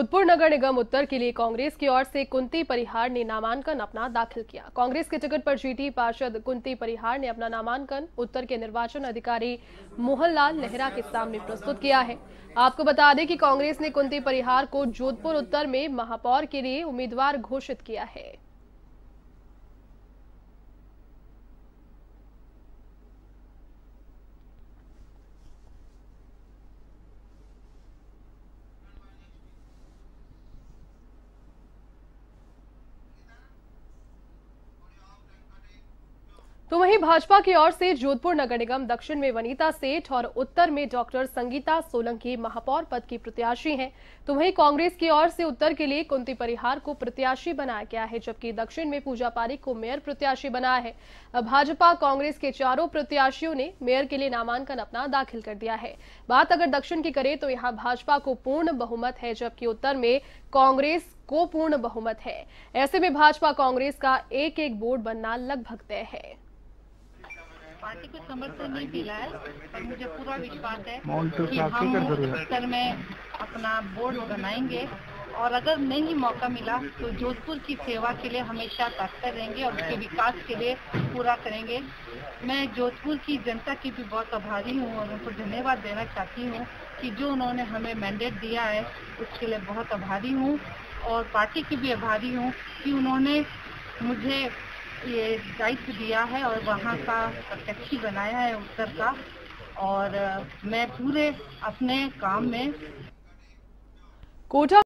जोधपुर नगर निगम उत्तर के लिए कांग्रेस की ओर से कुंती परिहार ने नामांकन अपना दाखिल किया। कांग्रेस के टिकट पर जीती पार्षद कुंती परिहार ने अपना नामांकन उत्तर के निर्वाचन अधिकारी मोहनलाल नेहरा के सामने प्रस्तुत किया है। आपको बता दें कि कांग्रेस ने कुंती परिहार को जोधपुर उत्तर में महापौर के लिए उम्मीदवार घोषित किया है। तो वहीं भाजपा की ओर से जोधपुर नगर निगम दक्षिण में वनीता सेठ और उत्तर में डॉक्टर संगीता सोलंकी महापौर पद की प्रत्याशी हैं। तो वहीं कांग्रेस की ओर से उत्तर के लिए कुंती परिहार को प्रत्याशी बनाया गया है, जबकि दक्षिण में पूजा पारीक को मेयर प्रत्याशी बनाया है। भाजपा कांग्रेस के चारों प्रत्याशियों ने मेयर के लिए नामांकन अपना दाखिल कर दिया है। बात अगर दक्षिण की करें तो यहाँ भाजपा को पूर्ण बहुमत है, जबकि उत्तर में कांग्रेस को पूर्ण बहुमत है। ऐसे में भाजपा कांग्रेस का एक एक बोर्ड बनना लगभग तय है। पार्टी को समर्थन नहीं मिला है, पर मुझे पूरा विश्वास है कि हम उत्तर में अपना बोर्ड बनाएंगे और अगर नहीं मौका मिला तो जोधपुर की सेवा के लिए हमेशा तत्पर रहेंगे और उसके विकास के लिए पूरा करेंगे। मैं जोधपुर की जनता की भी बहुत आभारी हूँ और उनको धन्यवाद देना चाहती हूँ कि जो उन्होंने हमें मैंडेट दिया है उसके लिए बहुत आभारी हूँ और पार्टी की भी आभारी हूँ कि उन्होंने मुझे ये दायित्व दिया है और वहाँ का प्रत्याशी बनाया है उत्तर का, और मैं पूरे अपने काम में कोटा